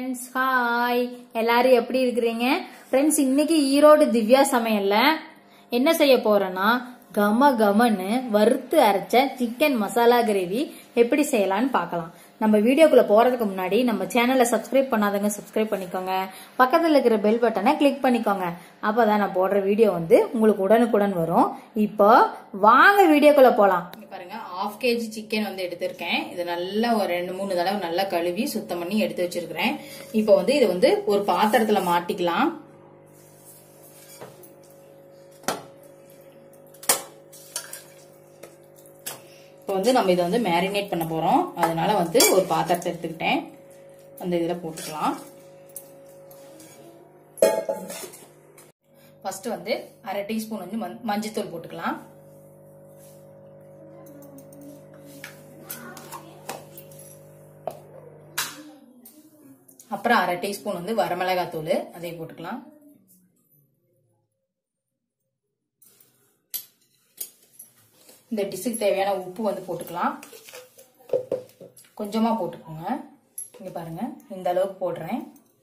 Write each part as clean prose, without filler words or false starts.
Friends hi எல்லாரும் எப்படி இருக்கீங்க फ्रेंड्स இன்னைக்கு ஈரோடு திவ்யா சமையல்ல என்ன செய்ய போறேன்னா கம கமன்னு வறுத்து அரைச்ச சிக்கன் மசாலா கிரேவி எப்படி செய்யலாம்னு பார்க்கலாம் நம்ம வீடியோக்குள்ள போறதுக்கு முன்னாடி நம்ம சேனலை சப்ஸ்கிரைப் பண்ணாதவங்க சப்ஸ்கிரைப் பண்ணிக்கோங்க பக்கத்துல இருக்கிற பெல் பட்டனை கிளிக் பண்ணிக்கோங்க அப்பதான் நான் போடுற வீடியோ வந்து உங்களுக்கு உடனுக்குடன் வரும் இப்போ வாங்க வீடியோக்குள்ள போலாம் பாருங்க 1/2 kg சிக்கன் வந்து எடுத்திருக்கேன் இது நல்லா ஒரு 2-3 தடவை நல்லா கழுவி சுத்தம் பண்ணி எடுத்து வச்சிருக்கிறேன் இப்போ வந்து இது வந்து ஒரு பாத்திரத்துல மாட்டிக்கலாம் இப்போ வந்து நம்ம இதை வந்து மேரினேட் பண்ண போறோம் அதனால வந்து ஒரு பாத்திரத்தை எடுத்துக்கிட்டேன் அந்த இதுல போட்டுக்கலாம் ஃபர்ஸ்ட் வந்து 1/2 டீஸ்பூன் வந்து மஞ்சள்தூள் போட்டுக்கலாம் அப்புறம் 1/2 டீஸ்பூன் வந்து வரமிளகாய் தூள் அதையும் போட்டுக்கலாம் இந்த டிஷ்ஷுக்கு தேவையான உப்பு வந்து போட்டுக்கலாம் கொஞ்சமா போட்டுக்கோங்க இங்க பாருங்க இந்த அளவுக்கு போடுறேன்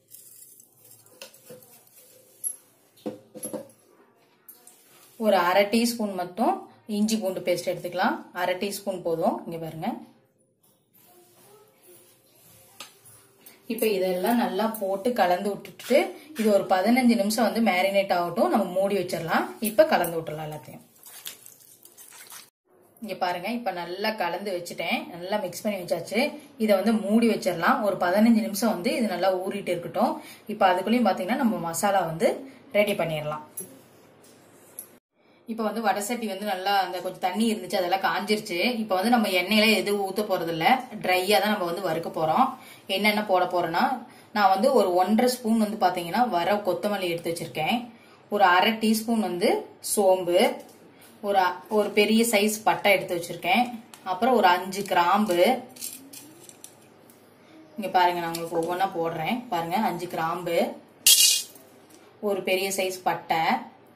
ஒரு 1/2 டீஸ்பூன் மட்டும் இஞ்சி பூண்டு பேஸ்ட் எடுத்துக்கலாம் 1/2 டீஸ்பூன் போதும் இங்க பாருங்க இப்ப இதெல்லாம் நல்லா போட்டு கலந்து விட்டுட்டு இது ஒரு 15 நிமிஷம் வந்து மேரினேட் ஆகட்டும் நம்ம மூடி வச்சிடலாம் இப்ப கலந்து விட்டுறலாம் எல்லாத்தையும் இங்க பாருங்க இப்ப நல்லா கலந்து வச்சுட்டேன் நல்லா மிக்ஸ் பண்ணி வச்சாச்சு இதை வந்து மூடி வச்சிடலாம் ஒரு 15 நிமிஷம் வந்து இது நல்லா ஊறிட்டு இருக்கட்டும் இப்ப அதுக்குள்ளயும் பாத்தீங்கன்னா நம்ம மசாலா வந்து ரெடி பண்ணிடலாம் இப்ப வந்து வடசட்டி வந்து நல்லா அந்த கொஞ்சம் தண்ணி இருந்துச்சு அதெல்லாம் காஞ்சிருச்சு இப்ப வந்து நம்ம எண்ணெயில எதுவும் ஊத்த போறது இல்ல ட்ரையா தான் நம்ம வந்து வறுக்க போறோம் என்னென்ன போட போறோம்னா நான் வந்து ஒரு 1.5 ஸ்பூன் வந்து பாத்தீங்கன்னா வர கொத்தமல்லி எடுத்து வச்சிருக்கேன் ஒரு 1/2 டீஸ்பூன் வந்து சோம்பு ஒரு பெரிய சைஸ் பட்டை எடுத்து வச்சிருக்கேன் அப்புறம் ஒரு 5 கிராம்பு இங்க பாருங்க நான் உங்களுக்கு ஒவ்வொன்னா போடுறேன் பாருங்க 5 கிராம்பு ஒரு பெரிய சைஸ் பட்டை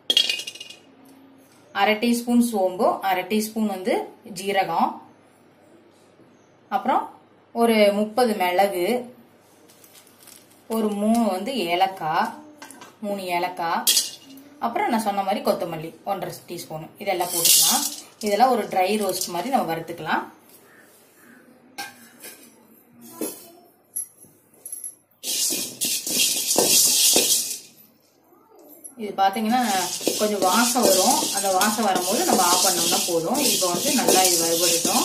1/2 டீஸ்பூன் சோம்பு 1/2 டீஸ்பூன் வந்து ஜீரகம் அப்புறம் ஒரு 30 மிளகு ஒரு 3 வந்து ஏலக்காய் 3 ஏலக்காய் அப்புறம் நான் சொன்ன மாதிரி கொத்தமல்லி 1.5 டீஸ்பூன் இதெல்லாம் போட்டுக்கலாம் இதெல்லாம் ஒரு ட்ரை ரோஸ்ட் மாதிரி நம்ம வறுத்துக்கலாம் இது பாத்தீங்கன்னா கொஞ்சம் வாசம் வரும் அந்த வாசம் வரும்போது நம்ம ஆஃப் பண்ணோம்னா போதும் இப்போ வந்து நல்லா இது வறுபடட்டும்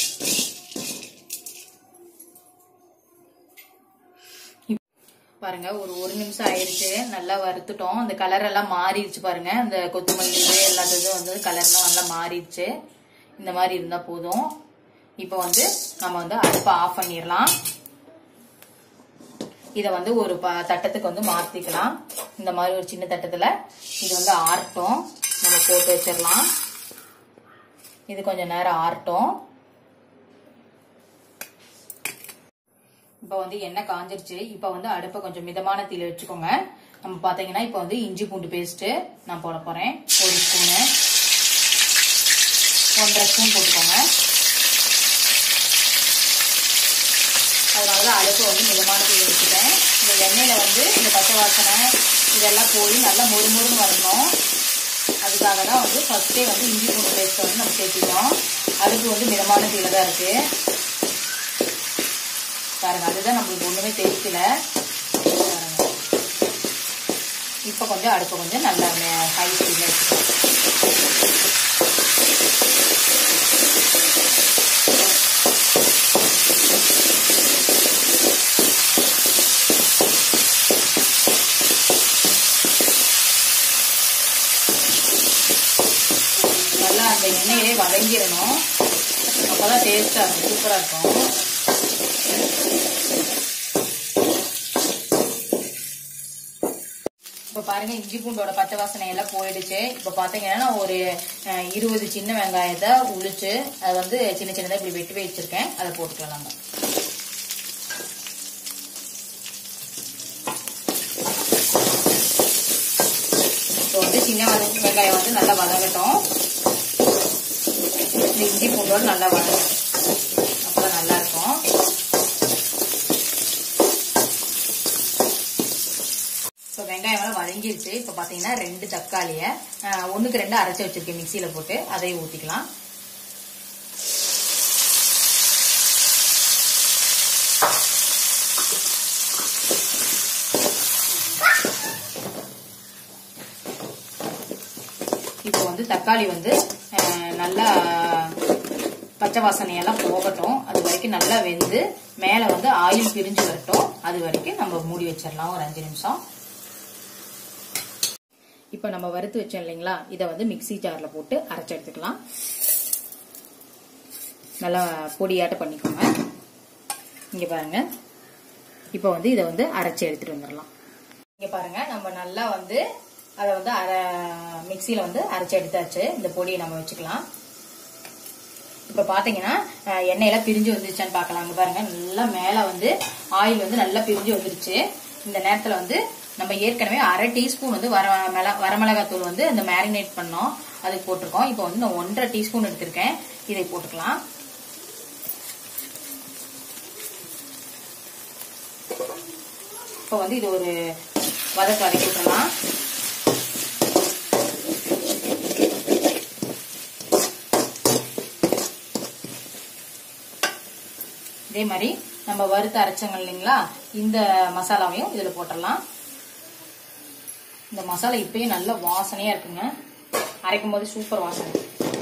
பாருங்க ஒரு நிமிஷம் ஆயிடுச்சு நல்லா வறுத்துட்டோம் அந்த கலர் எல்லாம் மாறிடுச்சு பாருங்க அந்த கொத்தமல்லி எல்லாத்தையும் வந்து கலர்லாம் நல்லா மாறிடுச்சு இந்த மாதிரி இருந்தா போதும் இப்போ வந்து நம்ம வந்து அடுப்பை ஆஃப் பண்ணிடலாம் இத வந்து ஒரு தட்டத்துக்கு வந்து மாத்திக்கலாம் இந்த மாதிரி ஒரு சின்ன தட்டத்துல இது வந்து ஆறட்டும் நம்ம போட்டு வச்சிடலாம் இது கொஞ்சம் நேரம் ஆறட்டும் இப்ப வந்து எண்ணெய் காஞ்சிருச்சு இப்ப வந்து அடுப்பை கொஞ்சம் மிதமான தீயில வச்சுக்கோங்க நம்ம பாத்தீங்கன்னா இப்ப வந்து இஞ்சி பூண்டு பேஸ்ட் நான் போட போறேன் 1 ஸ்பூனு 1.5 ஸ்பூன் போட்டுக்கோங்க அதனால அடுப்பு வந்து மிதமான தீயில வச்சுட்டேன் இந்த எண்ணெயில வந்து இந்த பச்சை வாசனை இதெல்லாம் போய் நல்லா மொறுமொறுன்னு வரணும் அதுக்காக தான் வந்து ஃபர்ஸ்டே வந்து இஞ்சி பூண்டு பேஸ்ட் வந்து நம்ம சேர்த்துக்கோம் அடுப்பு வந்து மிதமான தீயில தான் இருக்கு பாருங்க அதுதான் நம்மளுக்கு ஒண்ணுமே தெரியல இப்ப கொஞ்சம் அடுப்பு கொஞ்சம் நல்லா ஹை ஸ்பீட்ல வச்சுக்கலாம் நல்லா அந்த எண்ணெயிலே வதங்கிடணும் அப்பதான் டேஸ்டா இருக்கும் சூப்பரா இருக்கும் இப்ப பாருங்க இஞ்சி பூண்டோட பச்சை வாசனை எல்லாம் போயிடுச்சு இப்ப பாத்தீங்கன்னா ஒரு 20 சின்ன வெங்காயத்தை உளிச்சு அதை வந்து சின்ன சின்னதா இப்படி வெட்டி வச்சிருக்கேன் அதை போட்டுக்கலாம் நம்ம இப்போ வந்து சின்ன வெங்காயம் வந்து நல்லா வதங்கட்டும் இந்த இஞ்சி பூண்டோட நல்லா வதங்கட்டும் அப்பதான் நல்லா இருக்கும் இப்போ வெங்காயம் எல்லாம் வதங்கிருச்சு. இப்போ பாத்தீங்கன்னா 2 தக்காளியை 1க்கு 2 அரைச்சி வச்சிருக்கேன் மிக்சியில போட்டு, அதையும் ஊத்திக்கலாம். இப்போ வந்து தக்காளி வந்து நல்லா பச்சை வாசனையெல்லாம் போகட்டும். அது வரைக்கும் நல்லா வெந்து மேல வந்து ஆயில் பிரிஞ்சு வரட்டும். அது வரைக்கும் நம்ம மூடி வச்சிடலாம் ஒரு 5 நிமிஷம். இப்போ நம்ம வறுத்து வச்சோம் இல்லைங்களா, இதை வந்து மிக்சி ஜார்ல போட்டு அரைச்சு எடுத்துக்கலாம். நல்லா பொடியாட்ட பண்ணிக்கோங்க. இங்க பாருங்க, இப்போ வந்து இதை வந்து அரைச்சு எடுத்துட்டு வந்துடலாம். இங்க பாருங்க, நம்ம நல்லா வந்து அதை வந்து மிக்சியில வந்து அரைச்சு எடுத்தாச்சு. இந்த பொடியை நம்ம வச்சுக்கலாம். இப்ப பாத்தீங்கன்னா எண்ணெயெல்லாம் பிரிஞ்சு வந்துருச்சான்னு பாக்கலாம். அங்க பாருங்க, நல்லா மேல வந்து ஆயில் வந்து நல்லா பிரிஞ்சு வந்துருச்சு. இந்த நேரத்துல வந்து நம்ம ஏற்கனவே 1/2 டீஸ்பூன் வந்து வரமிளகாத்தூள் வந்து இந்த மேரினேட் பண்ணோம், அதுக்கு போட்டிருக்கோம். இப்போ வந்து நான் 1.5 டீஸ்பூன் எடுத்திருக்கேன், இதை போட்டுக்கலாம். இப்போ வந்து இது ஒரு வதக்கி விட்டுறலாம். இதே மாதிரி நம்ம வறுத்து அரைச்சோங்க இல்லைங்களா, இந்த மசாலாவையும் இதுல போட்டுடலாம். இந்த மசாலா இப்பயும் நல்ல வாசனையா இருக்குங்க, அரைக்கும் போது சூப்பர் வாசனை.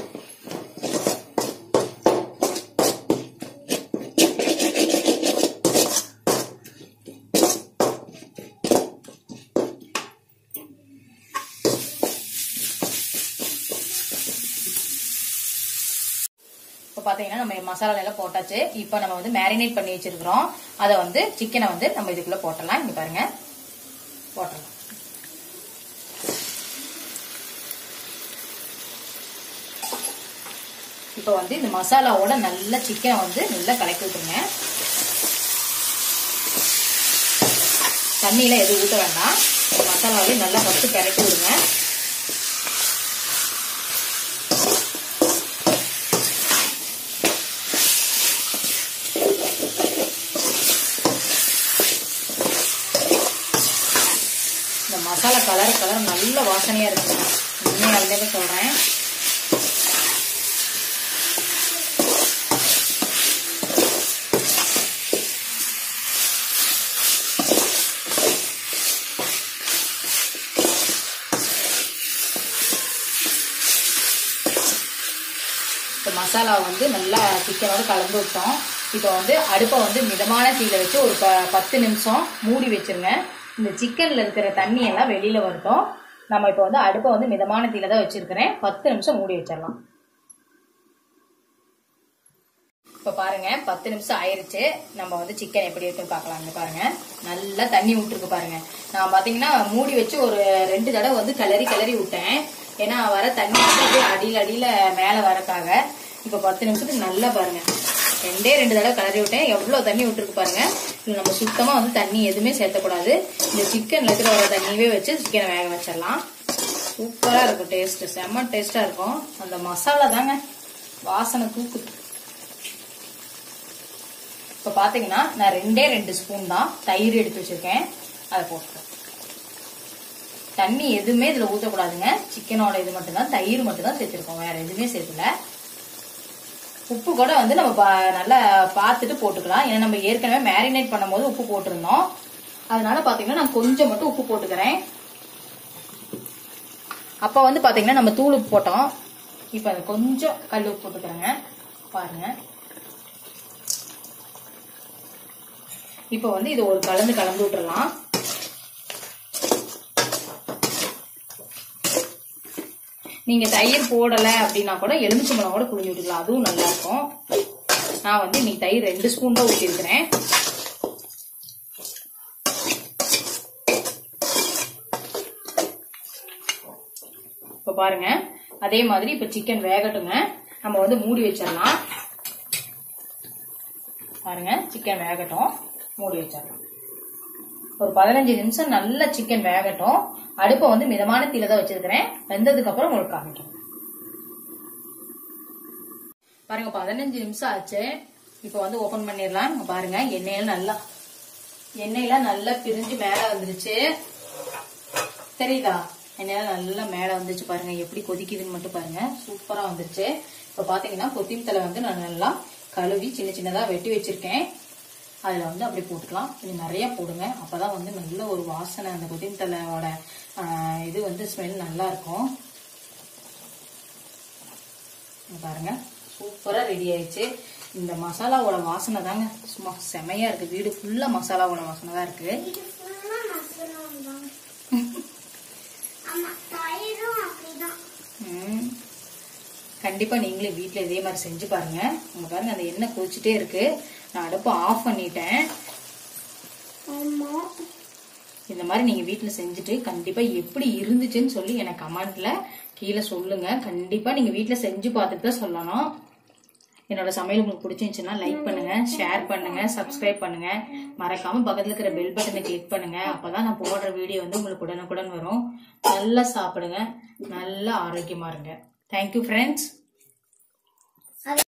இப்போ பாத்தீங்கன்னா நம்ம மசாலா எல்லாம் போட்டாச்சு. இப்போ நம்ம வந்து மேரினேட் பண்ணி வச்சிருக்கிறோம், அதை வந்து சிக்கனை வந்து நம்ம இதுக்குள்ள போட்டலாம். இங்க பாருங்க, போட்டலாம். இப்போ வந்து இந்த மசாலாவோட நல்ல சிக்கனை வந்து நல்லா கலக்கி விட்டுருங்க. தண்ணியில எதுவும் ஊற்ற வேண்டாம், மசாலாவே நல்லா ஃபர்ஸ்ட் கலக்கி விடுங்க. இந்த மசாலா கலர் நல்ல வாசனையா இருக்கு, உண்மையாலுமே சொல்றேன். மசாலா வந்து நல்லா சிக்கனோட கலந்து விட்டோம். இப்போ வந்து அடுப்பை வந்து மிதமான தீயில வச்சு ஒரு 10 நிமிஷம் மூடி வச்சிருங்க. இந்த சிக்கன்ல இருக்கிற தண்ணி எல்லாம் வெளியில வரட்டும். நம்ம இப்போ வந்து அடுப்பை வந்து மிதமான தீயில தான் வச்சிருக்கிறேன். 10 நிமிஷம் மூடி வச்சிடலாம். இப்ப பாருங்க, 10 நிமிஷம் ஆயிருச்சு. நம்ம வந்து சிக்கன் எப்படி இருக்குன்னு பாக்கலாங்க. பாருங்க, நல்லா தண்ணி விட்டுருக்கு பாருங்க. நான் பாத்தீங்கன்னா மூடி வச்சு ஒரு 2 தடவை வந்து கிளறி விட்டேன். ஏன்னா வர தண்ணி வந்து அடியில மேல வரக்காக. இப்ப 10 நிமிஷத்துக்கு நல்லா பாருங்க, 2 தடவை கிளறி விட்டேன். எவ்வளவு தண்ணி விட்டுருக்கு பாருங்க. இது நம்ம சுத்தமா வந்து தண்ணி எதுவுமே சேர்த்தக்கூடாது. இந்த சிக்கன்ல இருக்கிற வர தண்ணியவே வச்சு சிக்கனை வேக வச்சிடலாம். சூப்பரா இருக்கும், டேஸ்ட் செம்ம டேஸ்டா இருக்கும். அந்த மசாலா தாங்க வாசனை தூக்குது. இப்ப பாத்தீங்கன்னா நான் 2 ஸ்பூன் தான் தயிர் எடுத்து வச்சிருக்கேன், அதை போட்டுருக்கேன். தண்ணி எதுவுமே இதுல ஊற்றக்கூடாதுங்க. சிக்கனோட இது மட்டும்தான், தயிர் மட்டும்தான் சேர்த்திருக்கோம், வேற எதுவுமே சேர்த்துல. உப்பு கூட வந்து நம்ம நல்லா பார்த்துட்டு போட்டுக்கலாம். ஏன்னா நம்ம ஏற்கனவே மேரினேட் பண்ணும் போது உப்பு போட்டிருந்தோம். அதனால பாத்தீங்கன்னா நான் கொஞ்சம் மட்டும் உப்பு போட்டுக்கிறேன். அப்ப வந்து பாத்தீங்கன்னா நம்ம தூள் உப்பு போட்டோம். இப்ப அது கொஞ்சம் கல் உப்பு போட்டுக்கிறேங்க. பாருங்க, இப்ப வந்து இது ஒரு கலந்து விட்டுறலாம். நீங்க தயிர் போடல அப்படின்னா கூட எலுமிச்சம்பழம் கூட புழிஞ்சு விட்டுக்கலாம், அதுவும் நல்லா இருக்கும். நான் வந்து இன்னைக்கு தயிர் 2 ஸ்பூன் தான் ஊற்றிருக்கிறேன். இப்ப பாருங்க, அதே மாதிரி இப்ப சிக்கன் வேகட்டுங்க. நம்ம வந்து மூடி வச்சிடலாம். பாருங்க, சிக்கன் வேகட்டும், மூடி வச்சிடலாம். ஒரு 15 நிமிஷம் நல்ல சிக்கன் வேகட்டும். அடுப்பை வந்து மிதமான தீயில தான் வச்சிருக்கிறேன். வெந்ததுக்கு அப்புறம் உங்களுக்கு காமிக்கிறேன். பாருங்க, 15 நிமிஷம் ஆச்சு. இப்ப வந்து ஓபன் பண்ணிடலாம். பாருங்க, எண்ணெயெல்லாம் நல்லா பிரிஞ்சு மேல வந்துருச்சு. தெரியுதா? என்னால நல்லா மேல வந்துச்சு பாருங்க, எப்படி கொதிக்குதுன்னு மட்டும் பாருங்க. சூப்பரா வந்துருச்சு. இப்ப பாத்தீங்கன்னா கொத்தமல்லி தழை வந்து நான் நல்லா கழுவி சின்ன சின்னதா வெட்டி வச்சிருக்கேன். அதுல வந்து அப்படி போட்டுக்கலாம். இது நிறைய போடுங்க, அப்பதான் வந்து நல்ல ஒரு வாசனை, அந்த கொத்தமல்லி தழையோட இது வந்து ஸ்மெல் நல்லா இருக்கும். பாருங்க சூப்பரா ரெடி ஆயிடுச்சு. இந்த மசாலாவோட வாசனை தாங்க சும்மா செமையா இருக்கு. வீடு ஃபுல்லா மசாலாவோட வாசனை தான் இருக்கு. கண்டிப்பா நீங்களே வீட்டுல இதே மாதிரி செஞ்சு பாருங்க. உங்க பாருங்க அந்த எண்ணெய் கொதிச்சுட்டே இருக்கு. நான் அடுப்பை ஆஃப் பண்ணிட்டேன். இந்த மாதிரி நீங்க வீட்டுல செஞ்சுட்டு கண்டிப்பா எப்படி இருந்துச்சுன்னு சொல்லி எனக்கு கமெண்ட்ல கீழே சொல்லுங்க. கண்டிப்பா நீங்க வீட்டுல செஞ்சு பார்த்துட்டு தான் சொல்லணும். என்னோட சமையல் உங்களுக்கு பிடிச்சிருந்துச்சுன்னா லைக் பண்ணுங்க, ஷேர் பண்ணுங்க, சப்ஸ்கிரைப் பண்ணுங்க. மறக்காம பக்கத்துல இருக்கிற பெல் பட்டனை கிளிக் பண்ணுங்க. அப்பதான் நான் போடுற வீடியோ வந்து உங்களுக்கு உடனுக்குடன் வரும். நல்லா சாப்பிடுங்க, நல்லா ஆரோக்கியமா இருங்க. Thank you friends.